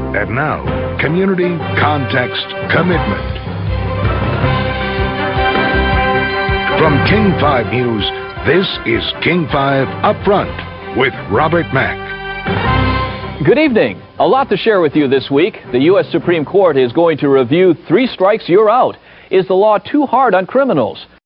And now, community, context, commitment. From King 5 News, this is King 5 Upfront with Robert Mack. Good evening. A lot to share with you this week. The U.S. Supreme Court is going to review 3 strikes, you're out. Is the law too hard on criminals?